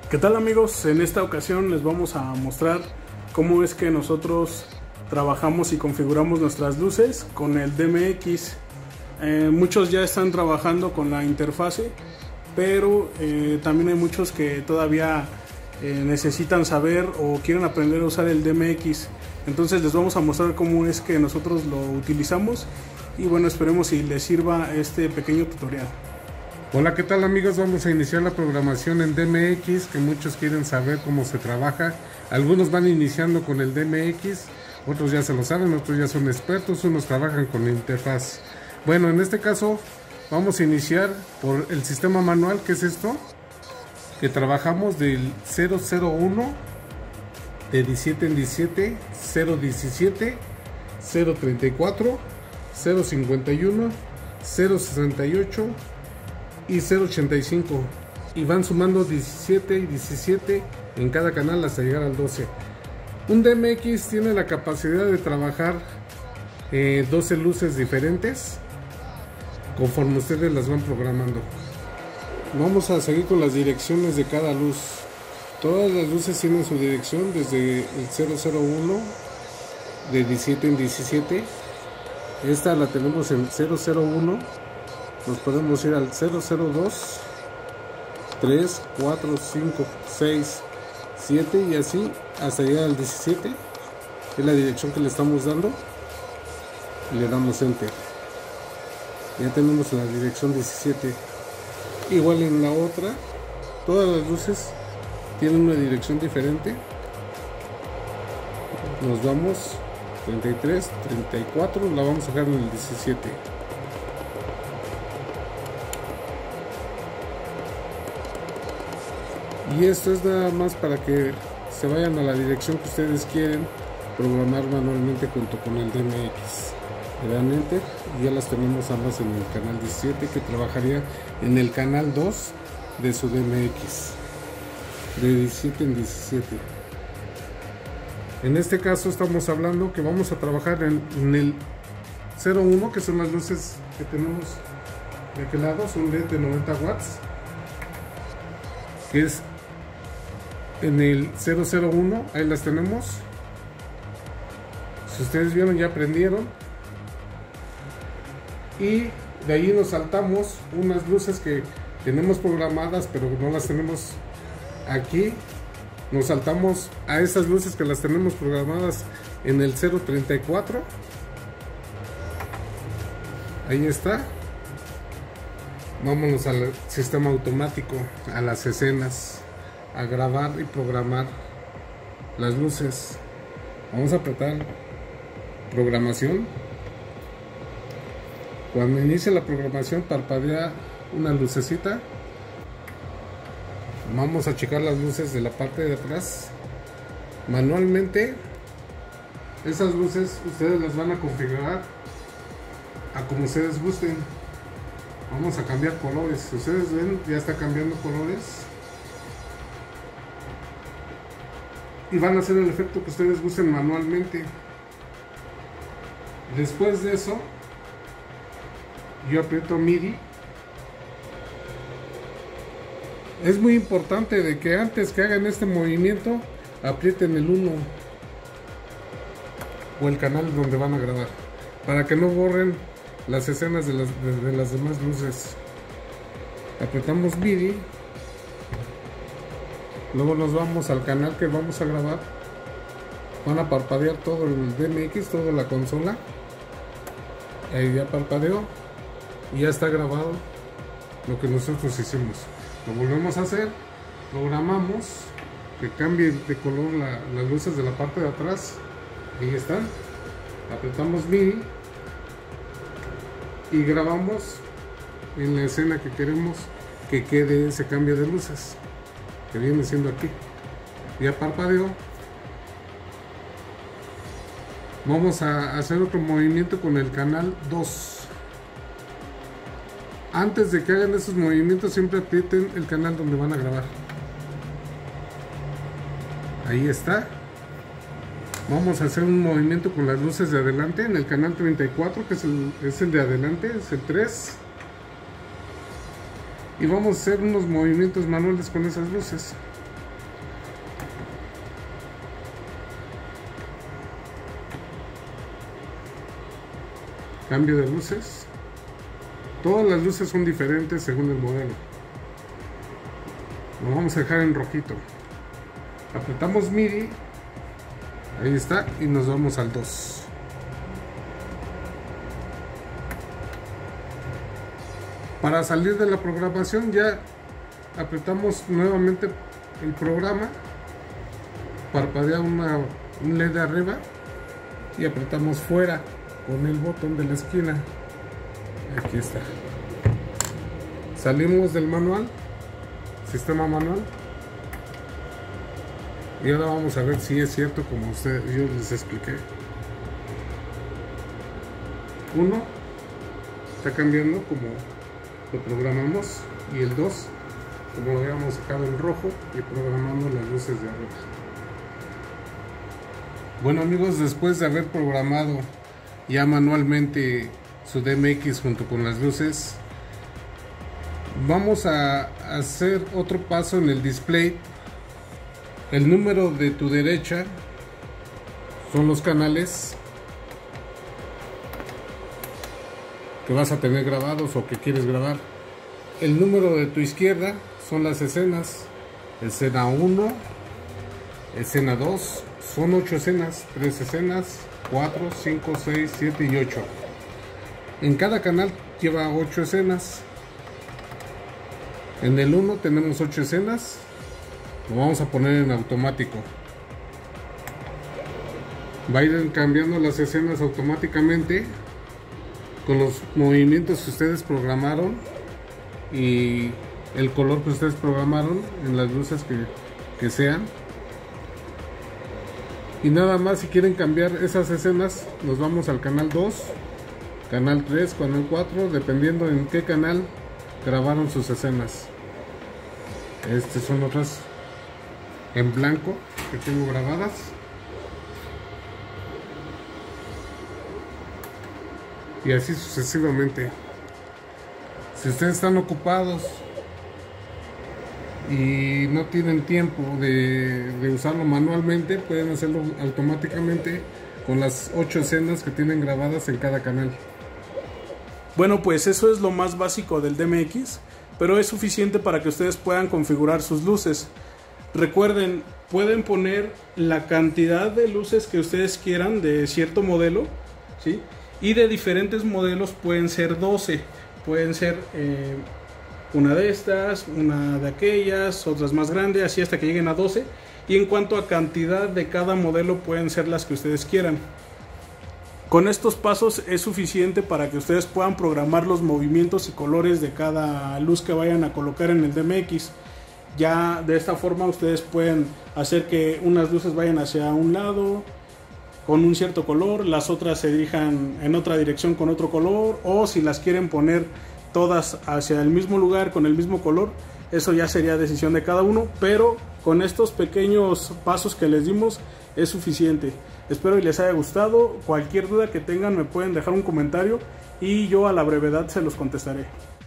¿Qué tal amigos? En esta ocasión les vamos a mostrar cómo es que nosotros trabajamos y configuramos nuestras luces con el DMX. Muchos ya están trabajando con la interfase, pero también hay muchos que todavía necesitan saber o quieren aprender a usar el DMX. Entonces les vamos a mostrar cómo es que nosotros lo utilizamos y bueno, esperemos si les sirva este pequeño tutorial. Hola, ¿qué tal amigos? Vamos a iniciar la programación en DMX, que muchos quieren saber cómo se trabaja. Algunos van iniciando con el DMX, otros ya se lo saben, otros ya son expertos, unos trabajan con la interfaz. Bueno, en este caso vamos a iniciar por el sistema manual, que es esto, que trabajamos del 001, de 17 en 17, 017, 034, 051, 068 y 085, y van sumando 17 y 17 en cada canal hasta llegar al 12. Un DMX tiene la capacidad de trabajar 12 luces diferentes conforme ustedes las van programando. Vamos a seguir con las direcciones de cada luz. Todas las luces tienen su dirección, desde el 001 de 17 en 17. Esta la tenemos en 001. Nos podemos ir al 002, 3, 4, 5, 6, 7 y así hasta llegar al 17. Es la dirección que le estamos dando. Y le damos enter. Ya tenemos la dirección 17. Igual en la otra, todas las luces tienen una dirección diferente. Nos vamos 33, 34, la vamos a dejar en el 17. Y esto es nada más para que se vayan a la dirección que ustedes quieren programar manualmente junto con el DMX. Le dan enter y ya las tenemos ambas en el canal 17, que trabajaría en el canal 2 de su DMX, de 17 en 17. En este caso estamos hablando que vamos a trabajar en el 01, que son las luces que tenemos de aquel lado, son LED de 90 watts, que es en el 001, ahí las tenemos. Si ustedes vieron, ya aprendieron. Y de ahí nos saltamos unas luces que tenemos programadas, pero no las tenemos aquí. Nos saltamos a esas luces que las tenemos programadas en el 034. Ahí está. Vámonos al sistema automático, a las escenas, a grabar y programar las luces. Vamos a apretar programación. Cuando inicie la programación parpadea una lucecita. Vamos a checar las luces de la parte de atrás manualmente. Esas luces ustedes las van a configurar a como ustedes gusten. Vamos a cambiar colores. Si ustedes ven, ya está cambiando colores. Y van a hacer el efecto que ustedes gusten manualmente. Después de eso, yo aprieto MIDI. Es muy importante de que antes que hagan este movimiento aprieten el 1 o el canal donde van a grabar, para que no borren las escenas de las demás luces. Apretamos MIDI. Luego nos vamos al canal que vamos a grabar. Van a parpadear todo el DMX, toda la consola. Ahí ya parpadeó y ya está grabado lo que nosotros hicimos. Lo volvemos a hacer, programamos que cambie de color las luces de la parte de atrás. Ahí están. Apretamos MIDI y grabamos en la escena que queremos que quede ese cambio de luces, que viene siendo aquí. Ya parpadeó. Vamos a hacer otro movimiento con el canal 2. Antes de que hagan esos movimientos, siempre aprieten el canal donde van a grabar. Ahí está. Vamos a hacer un movimiento con las luces de adelante en el canal 34, que es el de adelante, es el 3. Y vamos a hacer unos movimientos manuales con esas luces. Cambio de luces. Todas las luces son diferentes según el modelo. Lo vamos a dejar en rojito. Apretamos MIDI. Ahí está. Y nos vamos al 2. Para salir de la programación ya apretamos nuevamente el programa. Parpadea un LED arriba. Y apretamos fuera con el botón de la esquina. Aquí está. Salimos del manual. Sistema manual. Y ahora vamos a ver si es cierto como yo les expliqué. 1 está cambiando como lo programamos, y el 2 como lo habíamos dejado en rojo y programando las luces de arriba. Bueno amigos, después de haber programado ya manualmente su DMX junto con las luces, vamos a hacer otro paso en el display. El número de tu derecha son los canales que vas a tener grabados o que quieres grabar. El número de tu izquierda son las escenas. Escena 1, escena 2, son 8 escenas, 3 escenas, 4, 5, 6, 7 y 8. En cada canal lleva 8 escenas. En el 1 tenemos 8 escenas. Lo vamos a poner en automático. Va a ir cambiando las escenas automáticamente con los movimientos que ustedes programaron y el color que ustedes programaron en las luces que sean. Y nada más, si quieren cambiar esas escenas, nos vamos al canal 2, canal 3, canal 4, dependiendo en qué canal grabaron sus escenas. Estas son otras en blanco que tengo grabadas. Y así sucesivamente. Si ustedes están ocupados y no tienen tiempo de usarlo manualmente, pueden hacerlo automáticamente con las 8 escenas que tienen grabadas en cada canal. Bueno, pues eso es lo más básico del DMX, pero es suficiente para que ustedes puedan configurar sus luces. Recuerden, pueden poner la cantidad de luces que ustedes quieran de cierto modelo, ¿sí? Y de diferentes modelos pueden ser 12, pueden ser una de estas, una de aquellas, otras más grandes, así hasta que lleguen a 12. Y en cuanto a cantidad de cada modelo, pueden ser las que ustedes quieran. Con estos pasos es suficiente para que ustedes puedan programar los movimientos y colores de cada luz que vayan a colocar en el DMX. Ya de esta forma ustedes pueden hacer que unas luces vayan hacia un lado con un cierto color, las otras se dirijan en otra dirección con otro color, o si las quieren poner todas hacia el mismo lugar con el mismo color, eso ya sería decisión de cada uno, pero con estos pequeños pasos que les dimos es suficiente. Espero y les haya gustado. Cualquier duda que tengan me pueden dejar un comentario y yo a la brevedad se los contestaré.